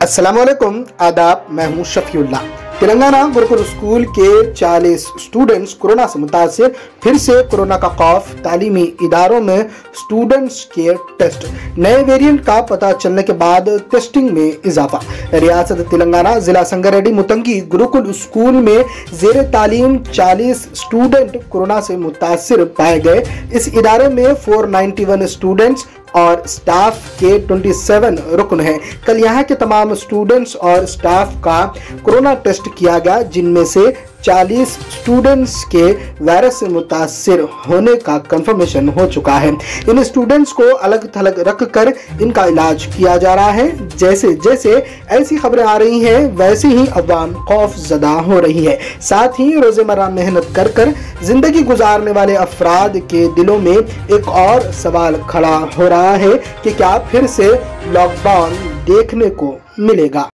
अस्सलाम वालेकुम, आदाब। मैं हूं शफीउल्लाह। तेलंगाना गुरुकुल स्कूल के 40 स्टूडेंट्स कोरोना से मुतासिर। फिर से कोरोना का खौफ, तालीमी इदारों में स्टूडेंट्स के टेस्ट। नए वेरिएंट का पता चलने के बाद टेस्टिंग में इजाफा। रियासत तेलंगाना जिला संगारेड्डी मुतंगी गुरुकुल स्कूल में जेर तालीम 40 स्टूडेंट कोरोना से मुतासिर पाए गए। इस इदारे में 491 स्टूडेंट्स और स्टाफ के 27 रुकन हैं। कल यहाँ के तमाम स्टूडेंट्स और स्टाफ का कोरोना टेस्ट किया गया, जिनमें से 40 स्टूडेंट्स के वायरस से मुतासिर होने का कंफर्मेशन हो चुका है। इन स्टूडेंट्स को अलग थलग रख कर इनका इलाज किया जा रहा है। जैसे जैसे ऐसी खबरें आ रही हैं, वैसे ही अवाम खौफ ज़दा हो रही है। साथ ही रोज़मर्रा मेहनत कर कर जिंदगी गुजारने वाले अफराद के दिलों में एक और सवाल खड़ा हो रहा है कि क्या फिर से लॉकडाउन देखने को मिलेगा।